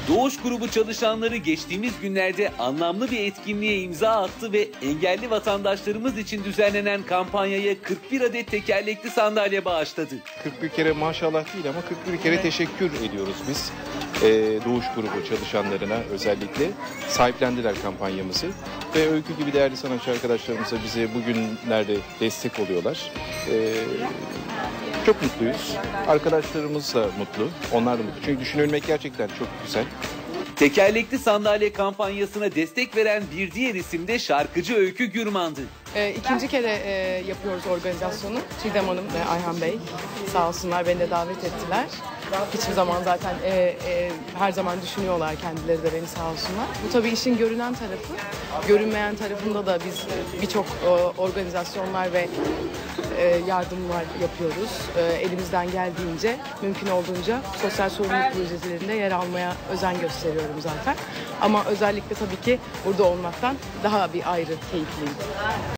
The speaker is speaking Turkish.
Doğuş grubu çalışanları geçtiğimiz günlerde anlamlı bir etkinliğe imza attı ve engelli vatandaşlarımız için düzenlenen kampanyaya 41 adet tekerlekli sandalye bağışladı. 41 kere maşallah değil ama 41 kere teşekkür ediyoruz biz. Doğuş grubu çalışanlarına özellikle sahiplendiler kampanyamızı. Ve Öykü gibi değerli sanatçı arkadaşlarımıza bize bugünlerde destek oluyorlar. Çok mutluyuz. Arkadaşlarımız da mutlu. Onlar da mutlu. Çünkü düşünülmek gerçekten çok güzel. Tekerlekli sandalye kampanyasına destek veren bir diğer isim de şarkıcı Öykü Gürman'dı. İkinci kere yapıyoruz organizasyonu. Çiğdem Hanım ve Ayhan Bey sağ olsunlar beni de davet ettiler. Hiçbir zaman zaten her zaman düşünüyorlar kendileri de beni sağ olsunlar. Bu tabii işin görünen tarafı. Görünmeyen tarafında da biz birçok organizasyonlar ve yardımlar yapıyoruz. Elimizden geldiğince, mümkün olduğunca sosyal sorumluluk projelerinde yer almaya özen gösteriyorum zaten. Ama özellikle tabii ki burada olmaktan daha bir ayrı keyifliyim.